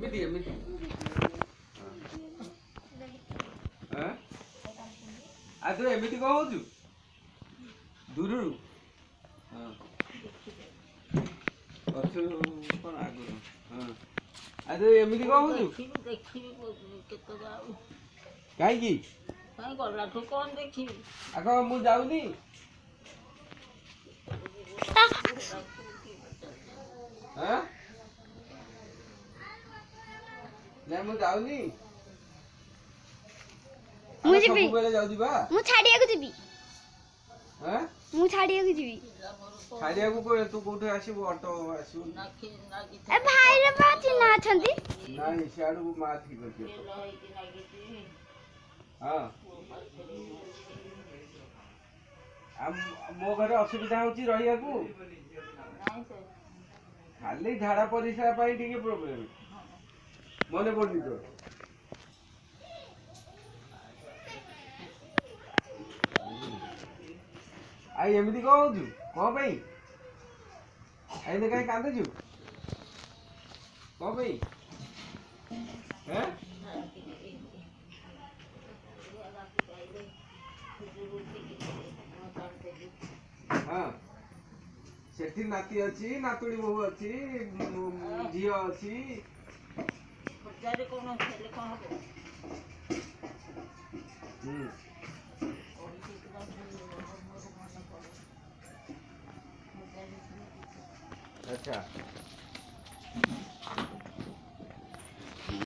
ଏମିତି ଏମିତି ଆଉ ତୁ ଏମିତି କଣ ହଉଛୁ ଦୂରରୁ ଅଛୁ କଣ ଆଗରୁ ଆଉ ତୁ ଏମିତି କଣ ହଉଛୁ କାହିଁକି ଗଲାଠୁ କଣ ଦେଖିବି ଆଗ ମୁଁ ଯାଉନି ନା ମୁଁ ଯାଉନି ମୁଁ ଯିବି ସବୁବେଳେ ଯାଉଛି ବା ମୁଁ ଛାଡିବାକୁ ଯିବି ଆଁ ମୁଁ ଛାଡିବାକୁ ଯିବି ଛାଡିବାକୁ କୋଉ ତୁ କୋଉଠି ଆସିବୁ ଅଟୋ ଆସିବୁ ଏ ଭାଇର ପା ଚିହ୍ନା ଅଛନ୍ତି ନାଇଁ ସିଆଡକୁ ମା ଠିକ ଅଛି ହଁ ମୋ ଘରେ ଅସୁବିଧା ହଉଛି ରହିବାକୁ ଖାଲି ଝାଡା ପରିସ୍ରା ପାଇଁ ଟିକେ ପ୍ରୋବ୍ଲେମ ମନେ ପଡୁନି ତ ଆଉ ଏମିତି କଣ ହଉଛୁ କଣ ପାଇଁ ଏଇନେ କାହିଁ କାନ୍ଦୁଛୁ କଣ ପାଇଁ ହଁ ସେଠି ନାତି ଅଛି ନାତୁଣୀ ବୋହୂ ଅଛି ଝିଅ ଅଛି ଆଚ୍ଛା